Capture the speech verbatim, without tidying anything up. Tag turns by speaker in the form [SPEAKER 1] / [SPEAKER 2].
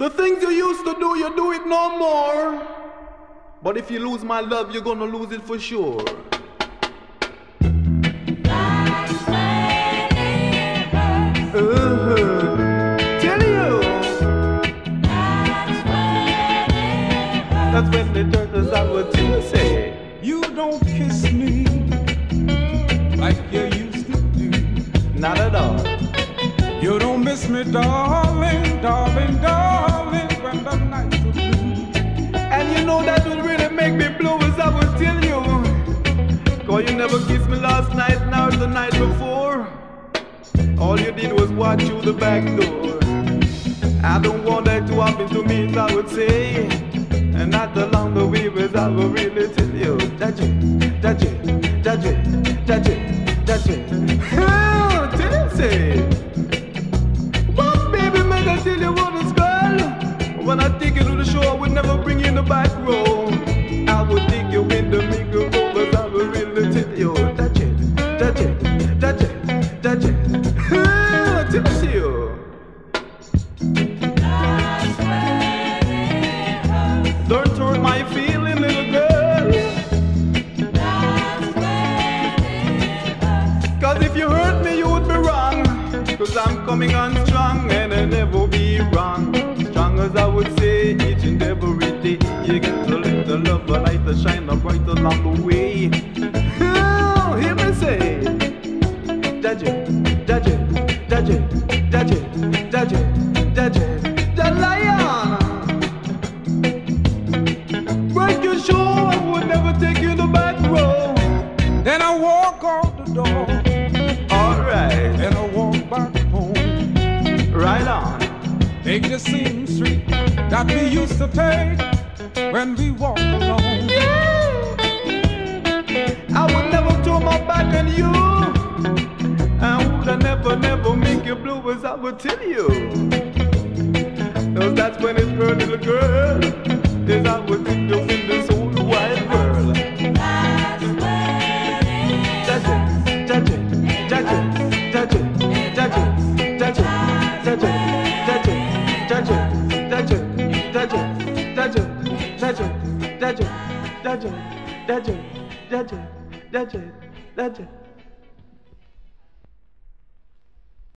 [SPEAKER 1] The things you used to do, you do it no more. But if you lose my love, you're gonna lose it for sure.
[SPEAKER 2] That's when it hurts.
[SPEAKER 1] Uh-huh. Tell you.
[SPEAKER 2] That's when it hurts.
[SPEAKER 1] That's when the turtles are what you say.
[SPEAKER 3] You don't kiss me like you used to do.
[SPEAKER 1] Not at all.
[SPEAKER 3] You don't miss me, darling, darling, darling, when the nights are blue.
[SPEAKER 1] And you know that will really make me blue, as I will tell you. Cause you never kissed me last night, nor the night before. All you did was walk through the back door. I don't want that to happen to me, as I would say. And not along the way, as I will really tell you. That's it, that's it, that's it, that's it, that's it. Oh, tell you, say. I tell you what it's girl. When I take you to the show, I would never bring you in the back row. I would take you in the middle row, but I would really tell you. Touch it, touch it, touch it, touch it. Ah, tell you.
[SPEAKER 2] That's when it hurts.
[SPEAKER 1] Don't hurt my feeling, little girl.
[SPEAKER 2] That's when it hurts.
[SPEAKER 1] Cause if you hurt me, you would be wrong. Cause I'm coming on strong and I never be wrong. Strong as I would say, each and every day. You get to let the love, a light to shine up right along the way. Oh, hear me say, Dodge it, dodge it, dodge it, dodge it, dodge it, dodge it, the lion. Break your show, I would never take you the back row.
[SPEAKER 3] Then I walk out the door.
[SPEAKER 1] Alright.
[SPEAKER 3] And I walk back home.
[SPEAKER 1] Right on.
[SPEAKER 3] Take the same street that we used to take when we walked alone.
[SPEAKER 1] Yeah. I would never turn my back on you. I would never, never make you blue, as I would tell you. Cause that's when it's her little girl. Is I would take you in this whole wide world.
[SPEAKER 2] That's when it
[SPEAKER 1] Touch it, touch it, touch it, touch it, touch it, touch it, touch it. Touch it, touch it, touch it, touch it, touch it, touch it, touch it, touch it, touch it, touch it, touch it, touch it.